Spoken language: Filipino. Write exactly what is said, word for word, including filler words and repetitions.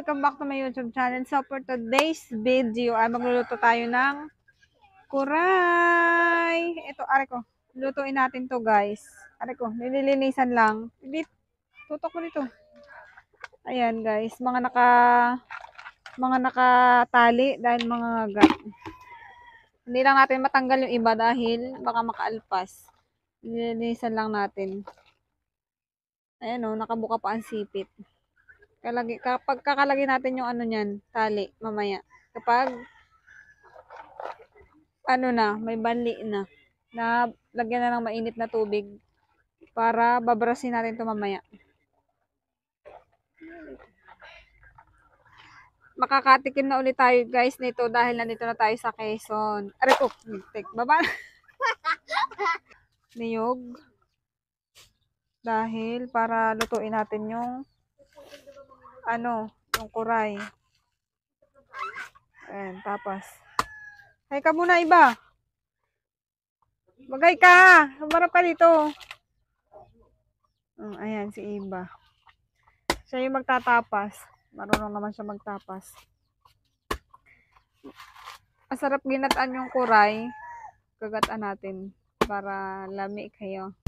welcome back to my YouTube channel. So for today's video ay magluluto tayo ng kuray. Ito, are ko. Lutuin natin to guys. Are ko, nililinisan lang. Hindi, tutok ko dito. Ayan guys, mga naka, mga nakatali dahil mga gat. Hindi lang natin matanggal yung iba dahil baka makaalpas. Nililinisan lang natin. Ayan o, nakabuka pa ang sipit. Kalagi, kapag kakalagay natin yung ano niyan, tali, mamaya. Kapag, ano na, may banli na, na lagyan na ng mainit na tubig para babrasin natin ito mamaya. Makakatikim na ulit tayo guys nito dahil nandito na tayo sa Quezon. Aray ko, tek, baba. Niyog. Dahil para lutuin natin yung ano, yung kuray. Ayan, tapos. Hay ka muna iba. Magay ka. Humarap ka dito. Um, ayan, si Iba. Siya yung magtatapas. Marunong naman siya magtapas. Masarap ginataan yung kuray. Kagataan natin para lami kayo.